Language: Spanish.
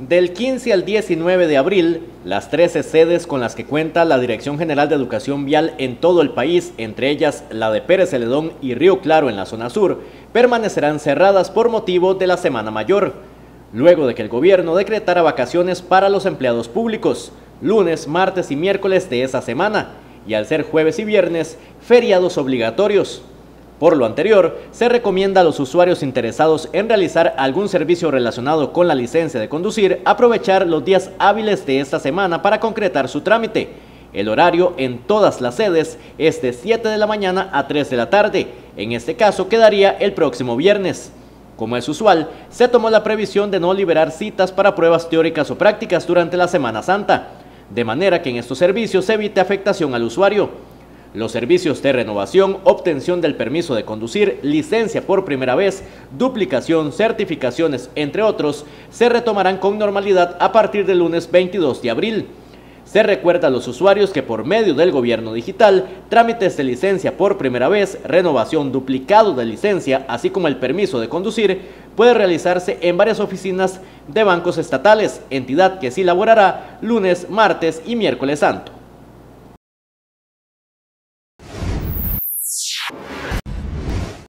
Del 15 al 19 de abril, las 13 sedes con las que cuenta la Dirección General de Educación Vial en todo el país, entre ellas la de Pérez Celedón y Río Claro en la zona sur, permanecerán cerradas por motivo de la Semana Mayor, luego de que el gobierno decretara vacaciones para los empleados públicos, lunes, martes y miércoles de esa semana, y al ser jueves y viernes, feriados obligatorios. Por lo anterior, se recomienda a los usuarios interesados en realizar algún servicio relacionado con la licencia de conducir aprovechar los días hábiles de esta semana para concretar su trámite. El horario en todas las sedes es de 7 de la mañana a 3 de la tarde. En este caso quedaría el próximo viernes. Como es usual, se tomó la previsión de no liberar citas para pruebas teóricas o prácticas durante la Semana Santa, de manera que en estos servicios se evite afectación al usuario. Los servicios de renovación, obtención del permiso de conducir, licencia por primera vez, duplicación, certificaciones, entre otros, se retomarán con normalidad a partir del lunes 22 de abril. Se recuerda a los usuarios que por medio del gobierno digital, trámites de licencia por primera vez, renovación, duplicado de licencia, así como el permiso de conducir, puede realizarse en varias oficinas de bancos estatales, entidad que sí laborará lunes, martes y miércoles santo.